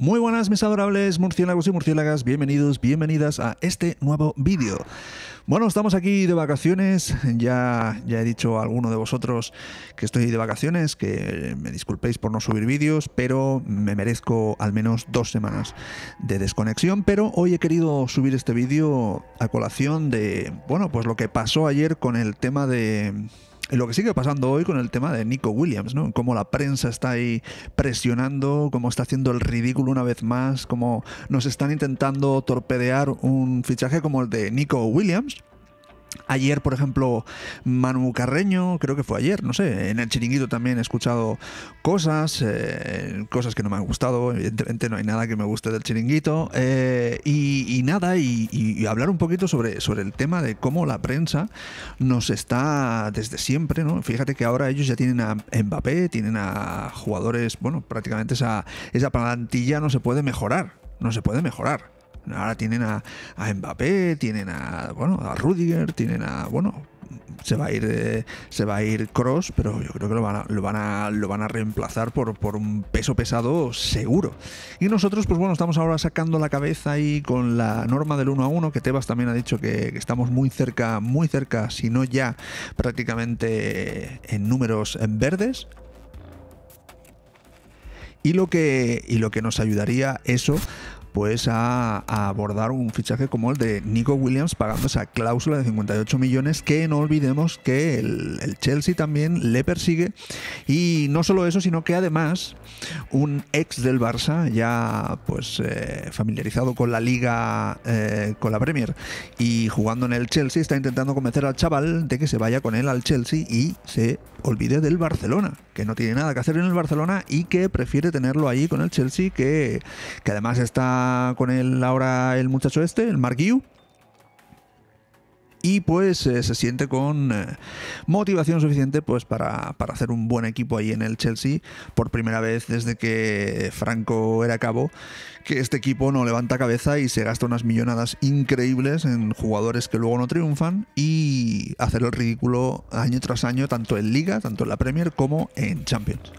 Muy buenas mis adorables murciélagos y murciélagas, bienvenidos, bienvenidas a este nuevo vídeo. Bueno, estamos aquí de vacaciones, ya he dicho a alguno de vosotros que estoy de vacaciones, que me disculpéis por no subir vídeos, pero me merezco al menos 2 semanas de desconexión, pero hoy he querido subir este vídeo a colación de, bueno, pues lo que pasó ayer con el tema de... Lo que sigue pasando hoy con el tema de Nico Williams, ¿no? Cómo la prensa está ahí presionando, cómo está haciendo el ridículo una vez más, cómo nos están intentando torpedear un fichaje como el de Nico Williams. Ayer, por ejemplo, Manu Carreño, creo que fue ayer, no sé, en el Chiringuito también he escuchado cosas que no me han gustado, evidentemente no hay nada que me guste del Chiringuito, y hablar un poquito sobre el tema de cómo la prensa nos está desde siempre, ¿no? Fíjate que ahora ellos ya tienen a Mbappé, tienen a jugadores, bueno, prácticamente esa plantilla no se puede mejorar, Ahora tienen a Mbappé, tienen a Rudiger, tienen a, bueno, se va a ir Kroos, pero yo creo que lo van a reemplazar por un peso pesado seguro. Y nosotros, pues bueno, estamos ahora sacando la cabeza ahí con la norma del 1 a 1, que Tebas también ha dicho que estamos muy cerca, si no ya prácticamente en números en verdes. Y lo que nos ayudaría eso, pues a abordar un fichaje como el de Nico Williams, pagando esa cláusula de 58 millones, que no olvidemos que el Chelsea también le persigue. Y no solo eso, sino que además un ex del Barça, ya pues familiarizado con la Liga, con la Premier y jugando en el Chelsea, está intentando convencer al chaval de que se vaya con él al Chelsea y se olvide del Barcelona, que no tiene nada que hacer en el Barcelona y que prefiere tenerlo ahí con el Chelsea, que además está con él ahora el muchacho este, el Marc Guiu, y pues se siente con motivación suficiente pues para hacer un buen equipo ahí en el Chelsea, por primera vez desde que Franco era cabo, que este equipo no levanta cabeza y se gasta unas millonadas increíbles en jugadores que luego no triunfan y hacer el ridículo año tras año, tanto en Liga, tanto en la Premier como en Champions.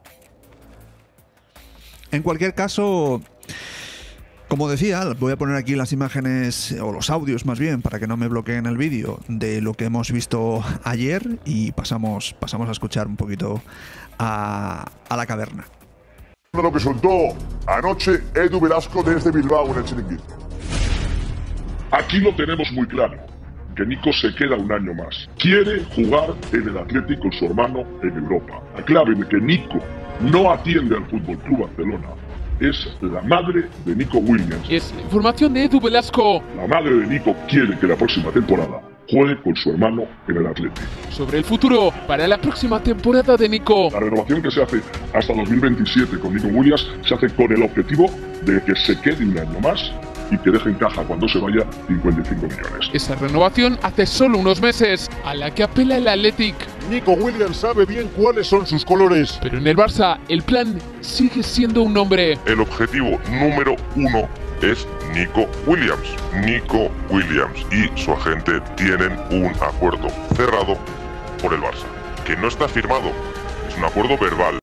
En cualquier caso, como decía, voy a poner aquí las imágenes, o los audios más bien, para que no me bloqueen el vídeo, de lo que hemos visto ayer, y pasamos a escuchar un poquito a la caverna. Lo que soltó anoche Edu Velasco desde Bilbao en el Chiringuito. Aquí lo tenemos muy claro, que Nico se queda un año más. Quiere jugar en el Atlético con su hermano en Europa. La clave de que Nico no atiende al FC Barcelona es la madre de Nico Williams. Es la información de Edu Velasco. La madre de Nico quiere que la próxima temporada juegue con su hermano en el Atlético. Sobre el futuro para la próxima temporada de Nico. La renovación que se hace hasta 2027 con Nico Williams se hace con el objetivo de que se quede un año más y que deje en caja cuando se vaya 55 millones. Esa renovación hace solo unos meses, a la que apela el Athletic. Nico Williams sabe bien cuáles son sus colores. Pero en el Barça, el plan sigue siendo un nombre. El objetivo número 1 es Nico Williams. Nico Williams y su agente tienen un acuerdo cerrado por el Barça, que no está firmado, es un acuerdo verbal.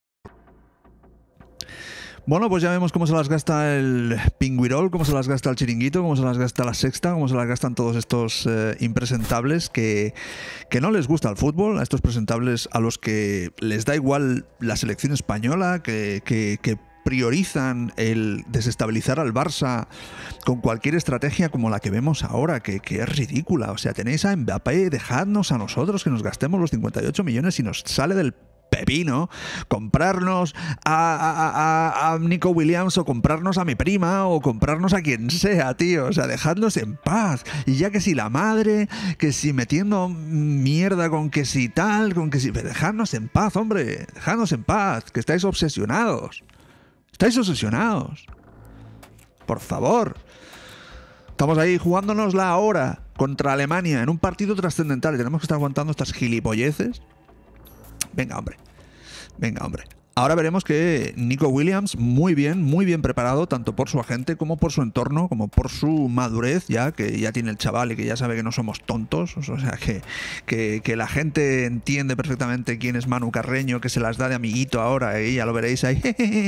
Bueno, pues ya vemos cómo se las gasta el Pingüirol, cómo se las gasta el Chiringuito, cómo se las gasta la Sexta, cómo se las gastan todos estos impresentables que no les gusta el fútbol, a estos presentables a los que les da igual la selección española, que priorizan el desestabilizar al Barça con cualquier estrategia como la que vemos ahora, que es ridícula. O sea, tenéis a Mbappé, dejadnos a nosotros que nos gastemos los 58 millones y nos sale del pepino comprarnos a Nico Williams, o comprarnos a mi prima, o comprarnos a quien sea, tío. O sea, dejadnos en paz. Y ya que si la madre, que si metiendo mierda con que si tal, con que si... Dejadnos en paz, hombre. Dejadnos en paz, que estáis obsesionados. Estáis obsesionados. Por favor. Estamos ahí jugándonosla ahora contra Alemania en un partido trascendental y tenemos que estar aguantando estas gilipolleces. Venga, hombre. Venga, hombre. Ahora veremos que Nico Williams, muy bien preparado, tanto por su agente como por su entorno, como por su madurez, ya que ya tiene el chaval y que ya sabe que no somos tontos, o sea, que la gente entiende perfectamente quién es Manu Carreño, que se las da de amiguito ahora, ya lo veréis ahí.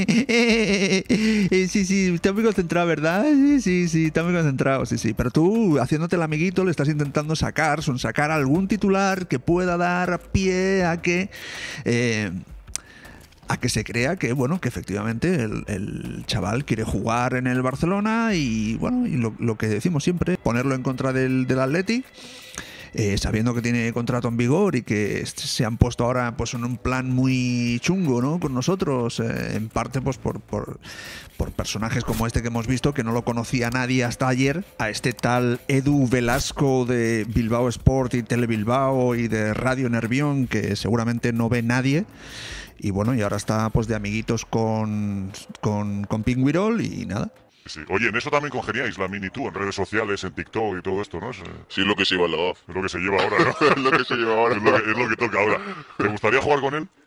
Sí, está muy concentrado, ¿verdad? Sí, está muy concentrado, sí. Pero tú, haciéndote el amiguito, le estás intentando sacar algún titular que pueda dar pie a que se crea que, bueno, que efectivamente el chaval quiere jugar en el Barcelona y, bueno, y lo que decimos siempre, ponerlo en contra del Athletic, sabiendo que tiene contrato en vigor y que se han puesto ahora pues en un plan muy chungo, ¿no?, con nosotros, en parte pues por personajes como este que hemos visto, que no lo conocía nadie hasta ayer, a este tal Edu Velasco de Bilbao Sport y Tele Bilbao y de Radio Nervión, que seguramente no ve nadie. Y bueno, y ahora está pues de amiguitos con Pingüirol y nada. Sí. Oye, en eso también congeniáis, Lamine y tú, en redes sociales, en TikTok y todo esto, ¿no? Sí, es lo que se lleva la voz. Es lo que se lleva ahora, ¿no? Es lo que se lleva ahora. Es lo que toca ahora. ¿Te gustaría jugar con él?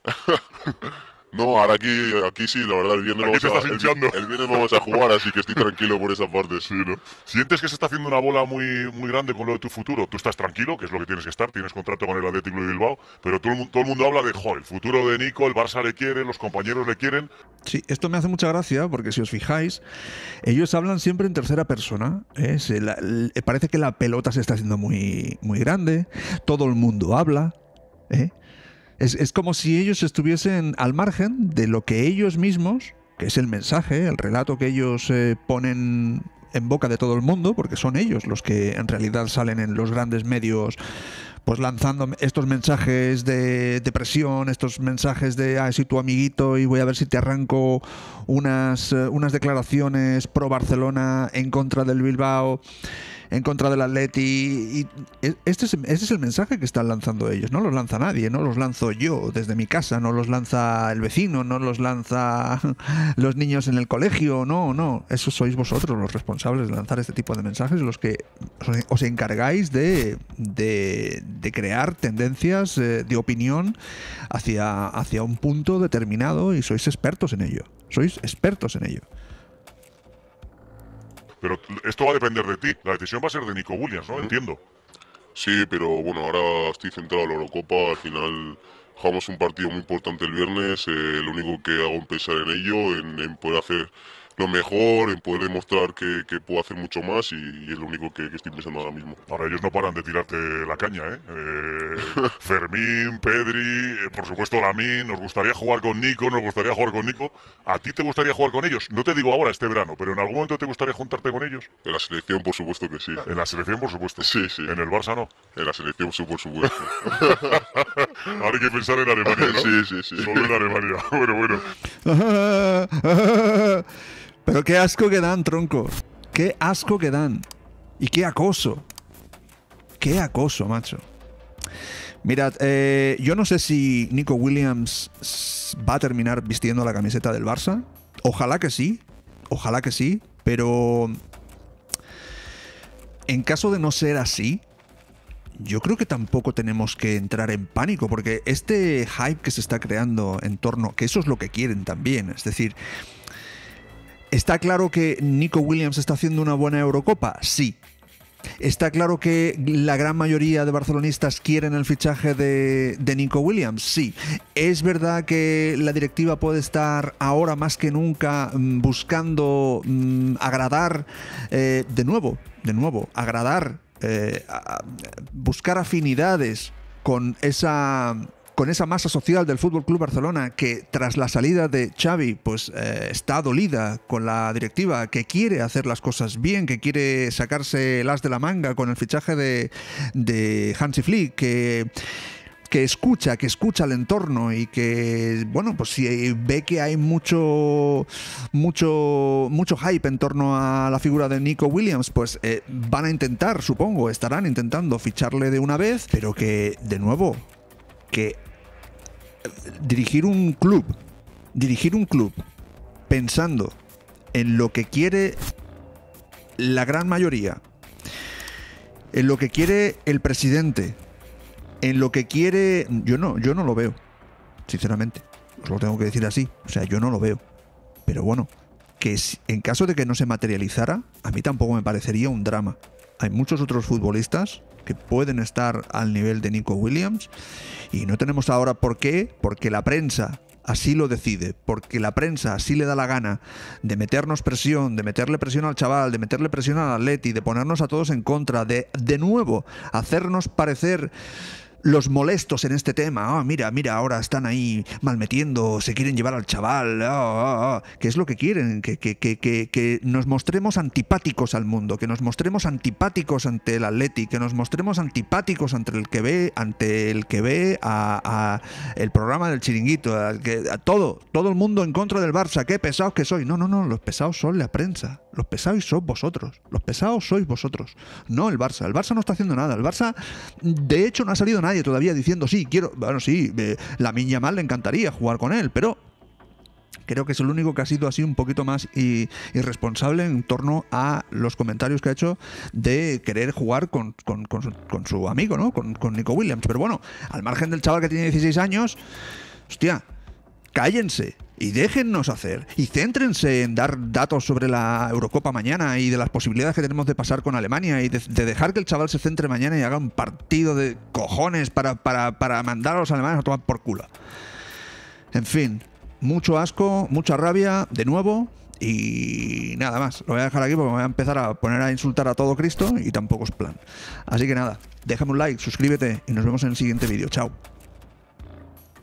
No, ahora aquí sí, la verdad, el viernes vamos a jugar, así que estoy tranquilo por esa parte. Sí, ¿no? ¿Sientes que se está haciendo una bola muy grande con lo de tu futuro? Tú estás tranquilo, que es lo que tienes que estar, tienes contrato con el Atlético de Bilbao, pero todo el mundo habla de, el futuro de Nico, el Barça le quiere, los compañeros le quieren. Sí, esto me hace mucha gracia porque si os fijáis, ellos hablan siempre en tercera persona, ¿eh? Parece que la pelota se está haciendo muy grande, todo el mundo habla, ¿eh? Es como si ellos estuviesen al margen de lo que ellos mismos, que es el mensaje, el relato que ellos ponen en boca de todo el mundo, porque son ellos los que en realidad salen en los grandes medios pues lanzando estos mensajes de presión, estos mensajes de soy tu amiguito y voy a ver si te arranco unas declaraciones pro Barcelona en contra del Bilbao, en contra del Atleti, y este es el mensaje que están lanzando ellos. No los lanza nadie, no los lanzo yo desde mi casa, no los lanza el vecino, no los lanza los niños en el colegio, no, eso sois vosotros los responsables de lanzar este tipo de mensajes, los que os encargáis de crear tendencias de opinión hacia un punto determinado, y sois expertos en ello. Pero esto va a depender de ti. La decisión va a ser de Nico Williams, ¿no? Entiendo. Sí, pero bueno, ahora estoy centrado en la Eurocopa. Al final jugamos un partido muy importante el viernes. Lo único que hago es pensar en ello, en poder hacer lo mejor, en poder demostrar que puedo hacer mucho más, y es lo único que estoy pensando ahora mismo. Ahora ellos no paran de tirarte la caña, ¿eh? Fermín, Pedri, por supuesto Lamine, nos gustaría jugar con Nico. ¿A ti te gustaría jugar con ellos? No te digo ahora, este verano, pero ¿en algún momento te gustaría juntarte con ellos? En la selección, por supuesto que sí. En la selección, por supuesto. Sí. En el Barça, no. En la selección, por supuesto. Ahora hay que pensar en Alemania, ¿no? Sí. Solo en Alemania. Bueno. Pero qué asco que dan, tronco. Qué asco que dan. Y qué acoso. Qué acoso, macho. Mirad, yo no sé si Nico Williams va a terminar vistiendo la camiseta del Barça. Ojalá que sí, pero en caso de no ser así, yo creo que tampoco tenemos que entrar en pánico, porque este hype que se está creando en torno, que eso es lo que quieren también, es decir, ¿está claro que Nico Williams está haciendo una buena Eurocopa? Sí. ¿Está claro que la gran mayoría de barcelonistas quieren el fichaje de Nico Williams? Sí. ¿Es verdad que la directiva puede estar ahora más que nunca buscando agradar, de nuevo, agradar, buscar afinidades con esa masa social del FC Barcelona, que tras la salida de Xavi pues está dolida con la directiva, que quiere hacer las cosas bien, que quiere sacarse el as de la manga con el fichaje de Hansi Flick, que escucha al entorno, y que, bueno, pues si ve que hay mucho hype en torno a la figura de Nico Williams, pues van a intentar, supongo, estarán intentando ficharle de una vez, pero que, de nuevo, que dirigir un club pensando en lo que quiere la gran mayoría, en lo que quiere el presidente, en lo que quiere, yo no lo veo, sinceramente. os lo tengo que decir así. O sea, yo no lo veo. Pero bueno, que en caso de que no se materializara, a mí tampoco me parecería un drama. Hay muchos otros futbolistas que pueden estar al nivel de Nico Williams y no tenemos ahora por qué, porque la prensa así lo decide, porque la prensa así le da la gana de meternos presión, de meterle presión al chaval, de meterle presión al Atleti, de ponernos a todos en contra, de nuevo hacernos parecer los molestos en este tema. Mira, ahora están ahí malmetiendo, se quieren llevar al chaval, ¿qué es lo que quieren? Que nos mostremos antipáticos al mundo, que nos mostremos antipáticos ante el Atleti, que nos mostremos antipáticos ante el que ve a el programa del Chiringuito, a todo el mundo en contra del Barça. Qué pesados que sois. No, los pesados son la prensa, los pesados sois vosotros, no el Barça. El Barça no está haciendo nada. El Barça, de hecho, no ha salido nadie todavía diciendo Lamine Yamal le encantaría jugar con él, pero creo que es el único que ha sido así un poquito más irresponsable en torno a los comentarios que ha hecho de querer jugar con su amigo, ¿no? Con Nico Williams. Pero bueno, al margen del chaval que tiene 16 años, hostia, cállense y déjennos hacer y céntrense en dar datos sobre la Eurocopa mañana y de las posibilidades que tenemos de pasar con Alemania y de dejar que el chaval se centre mañana y haga un partido de cojones para mandar a los alemanes a tomar por culo. En fin, mucho asco, mucha rabia de nuevo y nada más. Lo voy a dejar aquí porque me voy a empezar a poner a insultar a todo Cristo y tampoco es plan. Así que nada, déjame un like, suscríbete y nos vemos en el siguiente vídeo. Chao.